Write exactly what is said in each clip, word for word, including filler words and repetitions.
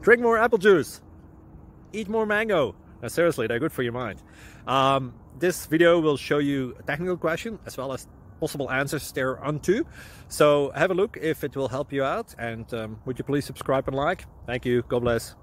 Drink more apple juice. Eat more mango. Now, seriously, they're good for your mind. Um, this video will show you a technical question as well as possible answers thereunto. So have a look if it will help you out. And um, would you please subscribe and like? Thank you. God bless.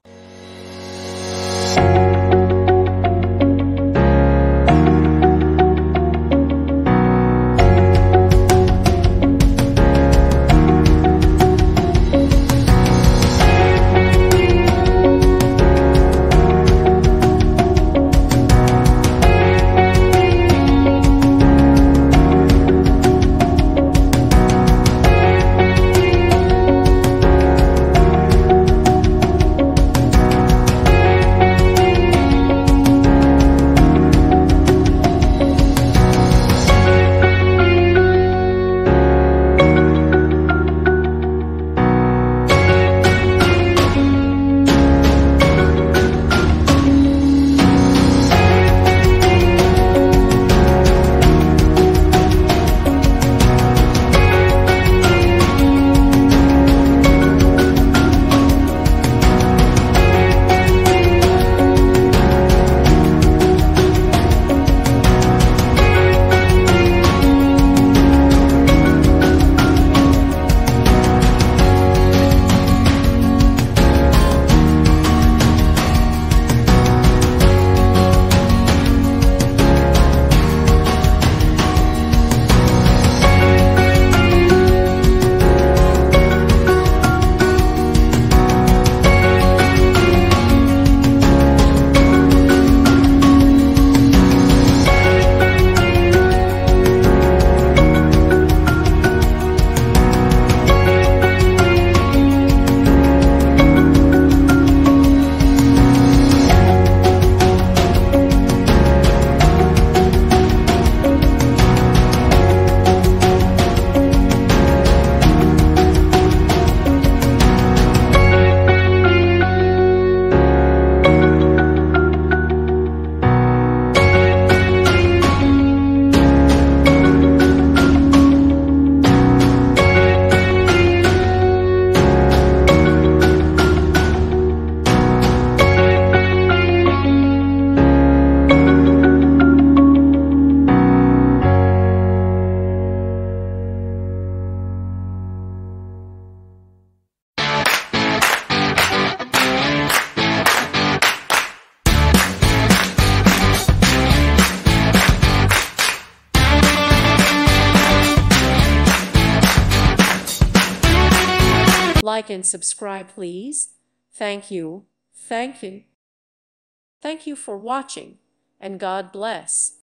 Like and subscribe, please. Thank you. Thank you. Thank you for watching, and God bless.